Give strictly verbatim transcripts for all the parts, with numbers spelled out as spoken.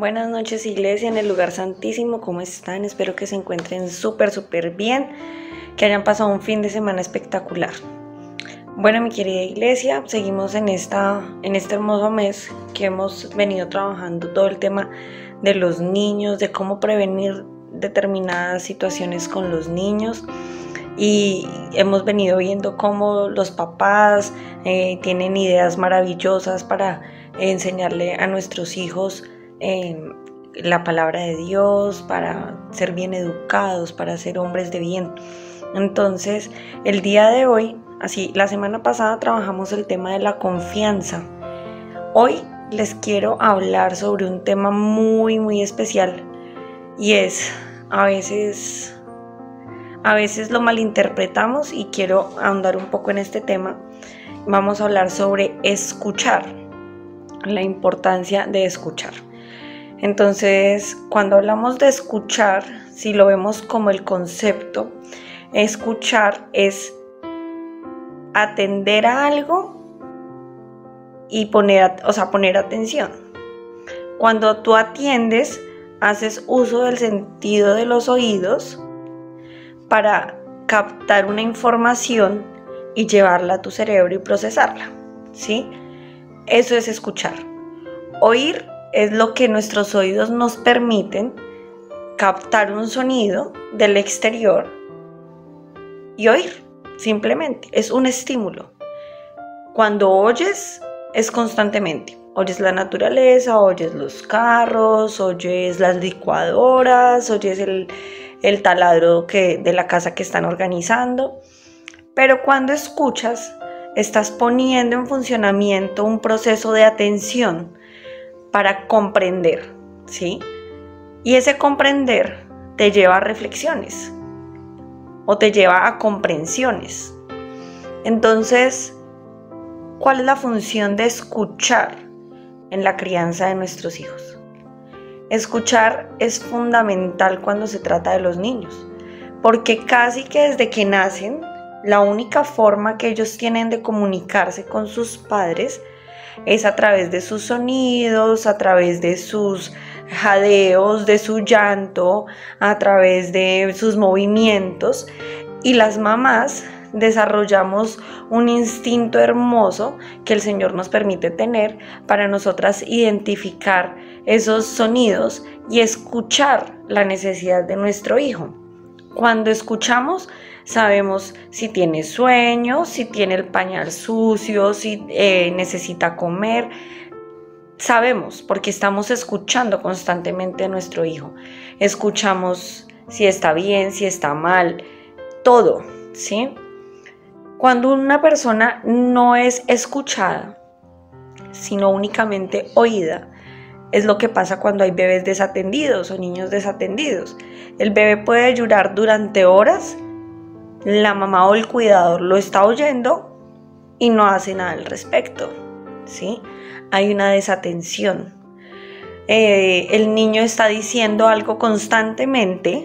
Buenas noches, iglesia, en el lugar santísimo. ¿Cómo están? Espero que se encuentren súper, súper bien, que hayan pasado un fin de semana espectacular. Bueno, mi querida iglesia, seguimos en, esta, en este hermoso mes que hemos venido trabajando todo el tema de los niños, de cómo prevenir determinadas situaciones con los niños. Y hemos venido viendo cómo los papás eh, tienen ideas maravillosas para enseñarle a nuestros hijos eh, la palabra de Dios, para ser bien educados, para ser hombres de bien. Entonces, el día de hoy, así, la semana pasada trabajamos el tema de la confianza. Hoy les quiero hablar sobre un tema muy, muy especial, y es, a veces... A veces lo malinterpretamos y quiero ahondar un poco en este tema. Vamos a hablar sobre escuchar, la importancia de escuchar. Entonces, cuando hablamos de escuchar, si lo vemos como el concepto, escuchar es atender a algo y poner, o sea, poner atención. Cuando tú atiendes, haces uso del sentido de los oídos para captar una información y llevarla a tu cerebro y procesarla, ¿sí? Eso es escuchar. Oír es lo que nuestros oídos nos permiten captar un sonido del exterior y oír, simplemente, es un estímulo. Cuando oyes, es constantemente. Oyes la naturaleza, oyes los carros, oyes las licuadoras, oyes el... el taladro que, de la casa que están organizando, pero cuando escuchas, estás poniendo en funcionamiento un proceso de atención para comprender, ¿sí? Y ese comprender te lleva a reflexiones o te lleva a comprensiones. Entonces, ¿cuál es la función de escuchar en la crianza de nuestros hijos? Escuchar es fundamental cuando se trata de los niños, porque casi que desde que nacen, la única forma que ellos tienen de comunicarse con sus padres es a través de sus sonidos, a través de sus jadeos, de su llanto, a través de sus movimientos. Y las mamás desarrollamos un instinto hermoso que el Señor nos permite tener para nosotras identificar esos sonidos y escuchar la necesidad de nuestro hijo. Cuando escuchamos, sabemos si tiene sueño, si tiene el pañal sucio, si eh, necesita comer. Sabemos porque estamos escuchando constantemente a nuestro hijo. Escuchamos si está bien, si está mal, todo, ¿sí? Cuando una persona no es escuchada, sino únicamente oída, es lo que pasa cuando hay bebés desatendidos o niños desatendidos. El bebé puede llorar durante horas, la mamá o el cuidador lo está oyendo y no hace nada al respecto, ¿sí? Hay una desatención. Eh, el niño está diciendo algo constantemente,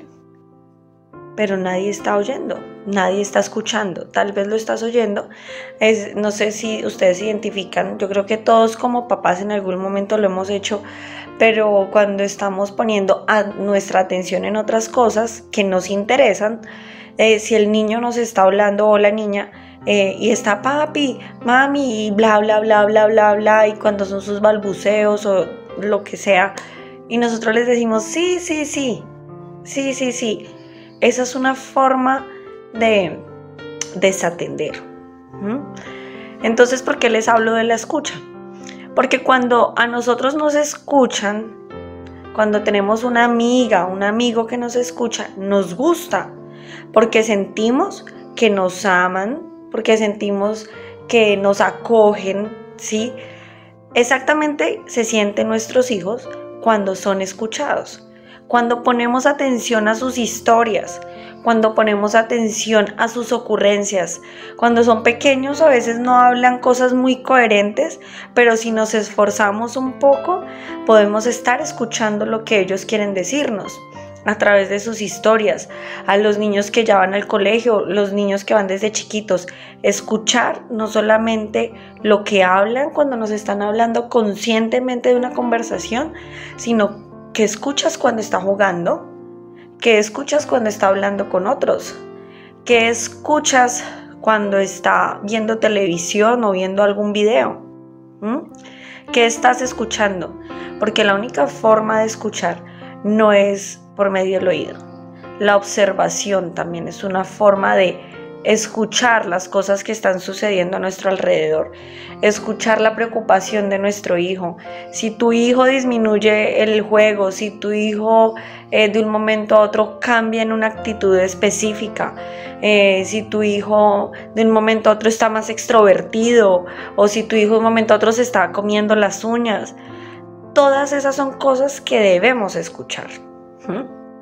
pero nadie está oyendo, nadie está escuchando. Tal vez lo estás oyendo, es, no sé si ustedes se identifican, yo creo que todos como papás en algún momento lo hemos hecho, pero cuando estamos poniendo a nuestra atención en otras cosas que nos interesan, eh, si el niño nos está hablando o la niña, eh, y está papi, mami, y bla, bla, bla, bla, bla, bla, y cuando son sus balbuceos o lo que sea, y nosotros les decimos, sí, sí, sí, sí, sí, sí, esa es una forma de desatender. ¿Mm? Entonces, ¿por qué les hablo de la escucha? Porque cuando a nosotros nos escuchan, cuando tenemos una amiga, un amigo que nos escucha, nos gusta, porque sentimos que nos aman, porque sentimos que nos acogen, ¿sí? Exactamente se sienten nuestros hijos cuando son escuchados. Cuando ponemos atención a sus historias, cuando ponemos atención a sus ocurrencias, cuando son pequeños a veces no hablan cosas muy coherentes, pero si nos esforzamos un poco, podemos estar escuchando lo que ellos quieren decirnos a través de sus historias. A los niños que ya van al colegio, los niños que van desde chiquitos, escuchar no solamente lo que hablan cuando nos están hablando conscientemente de una conversación, sino ¿Qué escuchas cuando está jugando? ¿Qué escuchas cuando está hablando con otros? ¿Qué escuchas cuando está viendo televisión o viendo algún video? ¿Mm? ¿Qué estás escuchando? Porque la única forma de escuchar no es por medio del oído. La observación también es una forma de escuchar las cosas que están sucediendo a nuestro alrededor, escuchar la preocupación de nuestro hijo. Si tu hijo disminuye el juego, si tu hijo eh, de un momento a otro cambia en una actitud específica, eh, si tu hijo de un momento a otro está más extrovertido, o si tu hijo de un momento a otro se está comiendo las uñas, todas esas son cosas que debemos escuchar. ¿Mm?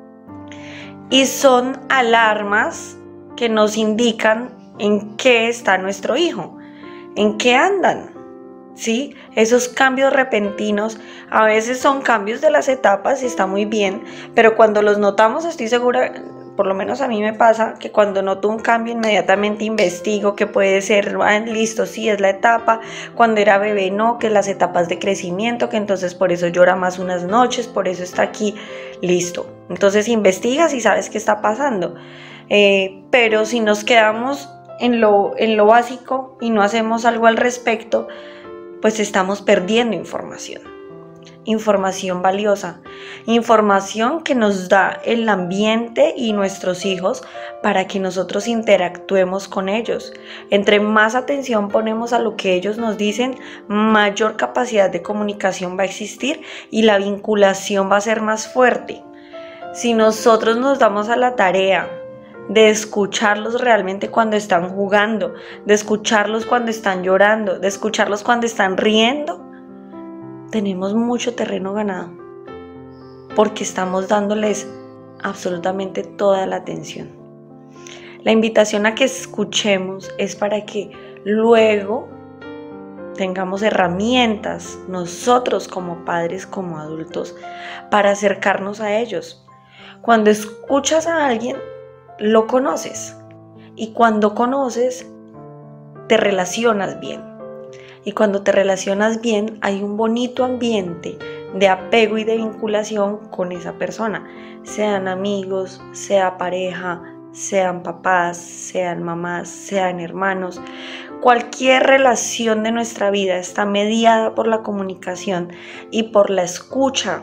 Y son alarmas que nos indican en qué está nuestro hijo, en qué andan, ¿sí? Esos cambios repentinos a veces son cambios de las etapas y está muy bien, pero cuando los notamos, estoy segura, por lo menos a mí me pasa, que cuando noto un cambio inmediatamente investigo que puede ser, ah, listo, sí, es la etapa, cuando era bebé no, que las etapas de crecimiento, que entonces por eso llora más unas noches, por eso está aquí, listo. Entonces investigas y sabes qué está pasando. Eh, pero si nos quedamos en lo, en lo básico y no hacemos algo al respecto, pues estamos perdiendo información, información valiosa, información que nos da el ambiente y nuestros hijos para que nosotros interactuemos con ellos. Entre más atención ponemos a lo que ellos nos dicen, mayor capacidad de comunicación va a existir y la vinculación va a ser más fuerte. Si nosotros nos damos a la tarea de escucharlos realmente cuando están jugando, de escucharlos cuando están llorando, de escucharlos cuando están riendo, tenemos mucho terreno ganado, porque estamos dándoles absolutamente toda la atención. La invitación a que escuchemos es para que luego tengamos herramientas, nosotros como padres, como adultos, para acercarnos a ellos. Cuando escuchas a alguien, lo conoces, y cuando conoces te relacionas bien, y cuando te relacionas bien hay un bonito ambiente de apego y de vinculación con esa persona, sean amigos, sea pareja, sean papás, sean mamás, sean hermanos. Cualquier relación de nuestra vida está mediada por la comunicación y por la escucha.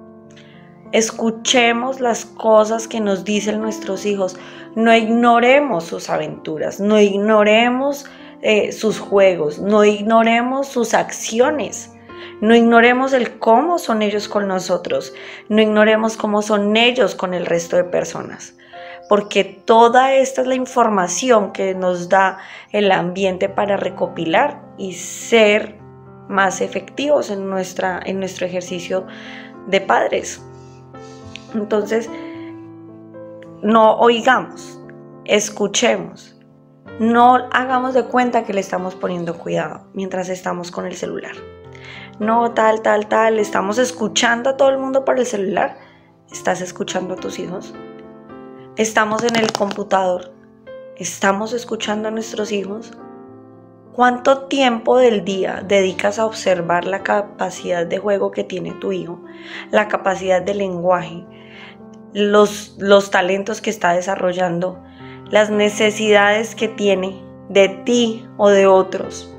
Escuchemos las cosas que nos dicen nuestros hijos, no ignoremos sus aventuras, no ignoremos eh, sus juegos, no ignoremos sus acciones, no ignoremos el cómo son ellos con nosotros, no ignoremos cómo son ellos con el resto de personas, porque toda esta es la información que nos da el ambiente para recopilar y ser más efectivos en, nuestra, en nuestro ejercicio de padres. Entonces, no oigamos, escuchemos, no hagamos de cuenta que le estamos poniendo cuidado mientras estamos con el celular. No, tal, tal, tal, estamos escuchando a todo el mundo por el celular. ¿Estás escuchando a tus hijos? Estamos en el computador, ¿estamos escuchando a nuestros hijos? ¿Cuánto tiempo del día dedicas a observar la capacidad de juego que tiene tu hijo, la capacidad de lenguaje, los, los talentos que está desarrollando, las necesidades que tiene de ti o de otros?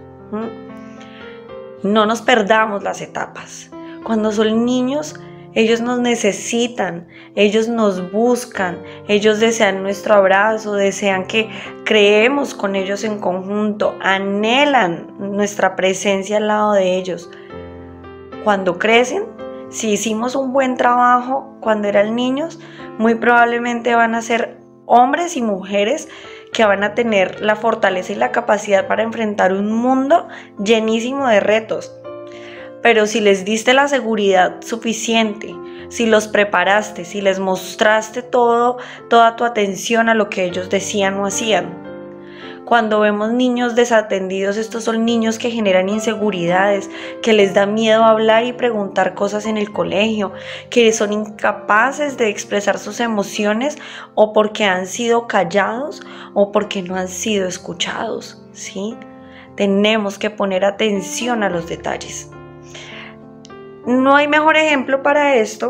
¿Mm? No nos perdamos las etapas. Cuando son niños, ellos nos necesitan, ellos nos buscan, ellos desean nuestro abrazo, desean que creemos con ellos en conjunto, anhelan nuestra presencia al lado de ellos. Cuando crecen, si hicimos un buen trabajo cuando eran niños, muy probablemente van a ser hombres y mujeres que van a tener la fortaleza y la capacidad para enfrentar un mundo llenísimo de retos. Pero si les diste la seguridad suficiente, si los preparaste, si les mostraste todo, toda tu atención a lo que ellos decían o hacían. Cuando vemos niños desatendidos, estos son niños que generan inseguridades, que les da miedo hablar y preguntar cosas en el colegio, que son incapaces de expresar sus emociones o porque han sido callados o porque no han sido escuchados, ¿sí? Tenemos que poner atención a los detalles. No hay mejor ejemplo para esto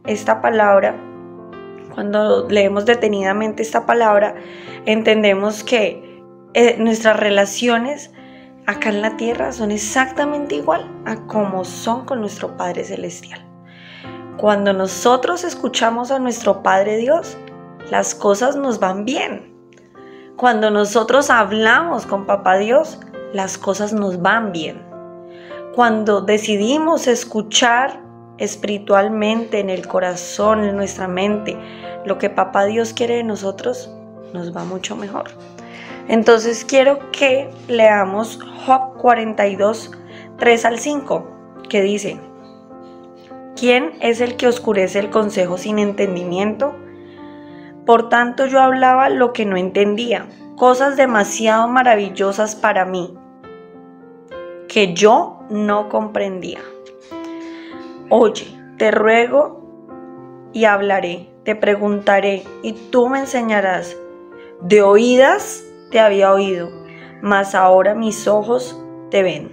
esta palabra, cuando leemos detenidamente esta palabra, entendemos que eh, nuestras relaciones acá en la tierra son exactamente igual a como son con nuestro Padre Celestial. Cuando nosotros escuchamos a nuestro Padre Dios, las cosas nos van bien. Cuando nosotros hablamos con Papá Dios, las cosas nos van bien. Cuando decidimos escuchar espiritualmente en el corazón, en nuestra mente, lo que Papá Dios quiere de nosotros, nos va mucho mejor. Entonces quiero que leamos Job cuarenta y dos, tres al cinco, que dice: ¿quién es el que oscurece el consejo sin entendimiento? Por tanto yo hablaba lo que no entendía, cosas demasiado maravillosas para mí, que yo no comprendía. Oye, te ruego y hablaré, te preguntaré y tú me enseñarás. De oídas te había oído, mas ahora mis ojos te ven.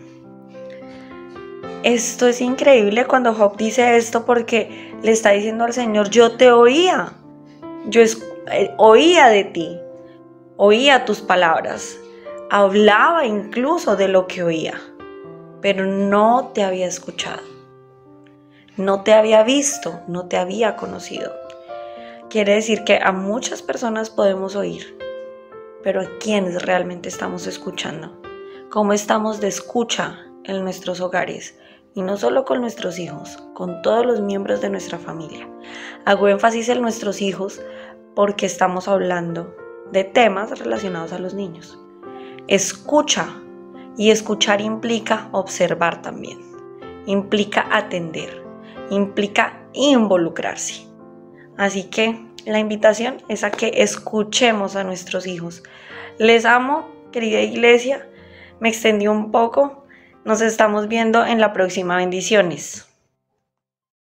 Esto es increíble cuando Job dice esto, porque le está diciendo al Señor: yo te oía, yo es, eh, oía de ti, oía tus palabras, hablaba incluso de lo que oía, pero no te había escuchado. No te había visto, no te había conocido. Quiere decir que a muchas personas podemos oír, pero ¿a quiénes realmente estamos escuchando? ¿Cómo estamos de escucha en nuestros hogares? Y no solo con nuestros hijos, con todos los miembros de nuestra familia. Hago énfasis en nuestros hijos porque estamos hablando de temas relacionados a los niños. Escucha, y escuchar implica observar también, implica atender, implica involucrarse. Así que la invitación es a que escuchemos a nuestros hijos. Les amo, querida iglesia. Me extendí un poco. Nos estamos viendo en la próxima. Bendiciones.